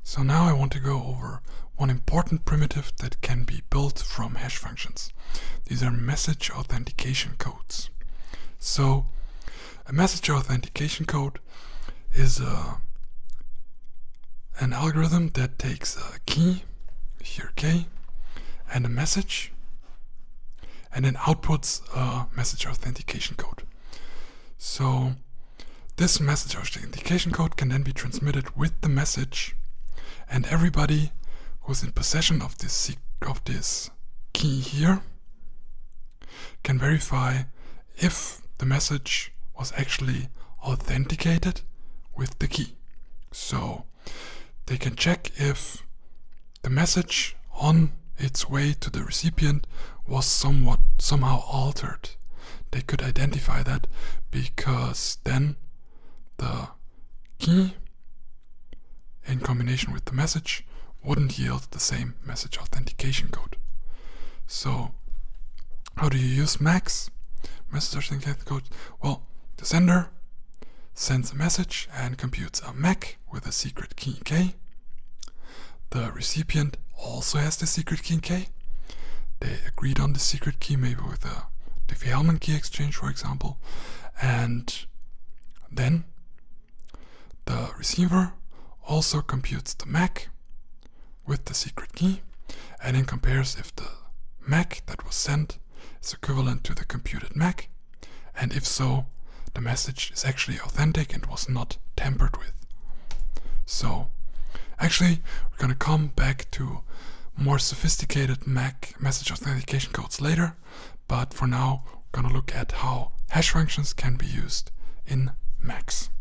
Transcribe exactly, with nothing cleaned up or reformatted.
So now I want to go over one important primitive that can be built from hash functions. These are message authentication codes. So a message authentication code is a, an algorithm that takes a key, here K, and a message, and then outputs a message authentication code. So this message authentication code can then be transmitted with the message, and everybody who's in possession of this of this key here can verify if the message was actually authenticated with the key. So they can check if the message on its way to the recipient was somewhat somehow altered. They could identify that because then the key in combination with the message wouldn't yield the same message authentication code. So how do you use MACs, message authentication code? Well, the sender sends a message and computes a M A C with a secret key K. The recipient also has the secret key K. They agreed on the secret key, maybe with a Diffie-Hellman key exchange, for example. And then the receiver also computes the M A C with the secret key, and then compares if the M A C that was sent is equivalent to the computed M A C, and if so, the message is actually authentic and was not tampered with. So actually we're going to come back to more sophisticated M A C message authentication codes later, but for now we're going to look at how hash functions can be used in MACs.